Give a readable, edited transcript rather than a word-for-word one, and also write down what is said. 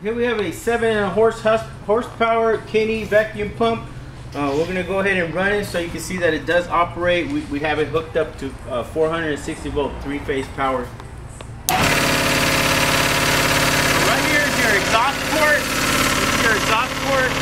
Here we have a 7 horsepower Kinney vacuum pump. We're going to go ahead and run it so you can see that it does operate. We have it hooked up to 460 volt 3-phase power. Right here is your exhaust port. This is your exhaust port.